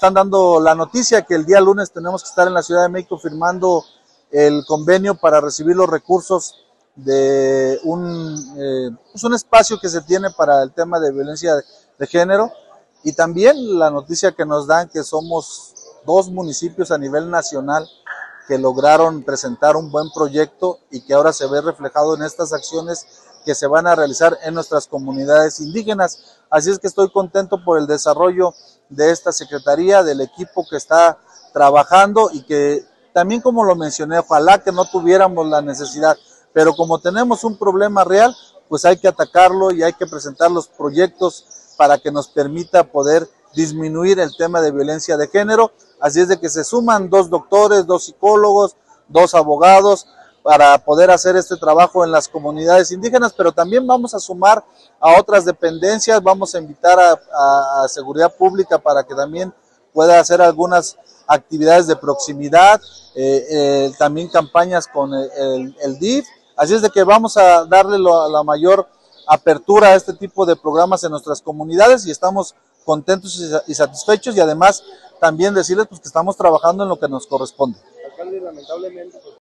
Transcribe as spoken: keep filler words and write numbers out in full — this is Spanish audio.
están dando la noticia que el día lunes tenemos que estar en la Ciudad de México firmando el convenio para recibir los recursos de un, eh, pues un espacio que se tiene para el tema de violencia de género, y también la noticia que nos dan que somos dos municipios a nivel nacional que lograron presentar un buen proyecto y que ahora se ve reflejado en estas acciones que se van a realizar en nuestras comunidades indígenas. Así es que estoy contento por el desarrollo de esta secretaría, del equipo que está trabajando, y que también, como lo mencioné, ojalá que no tuviéramos la necesidad, pero como tenemos un problema real, pues hay que atacarlo y hay que presentar los proyectos para que nos permita poder disminuir el tema de violencia de género. Así es de que se suman dos doctores, dos psicólogos, dos abogados para poder hacer este trabajo en las comunidades indígenas, pero también vamos a sumar a otras dependencias, vamos a invitar a, a, a Seguridad Pública para que también pueda hacer algunas actividades de proximidad, eh, eh, también campañas con el, el, el D I F, así es de que vamos a darle lo, la mayor apertura a este tipo de programas en nuestras comunidades, y estamos contentos y satisfechos, y además también decirles pues, que estamos trabajando en lo que nos corresponde. Alcalde, lamentablemente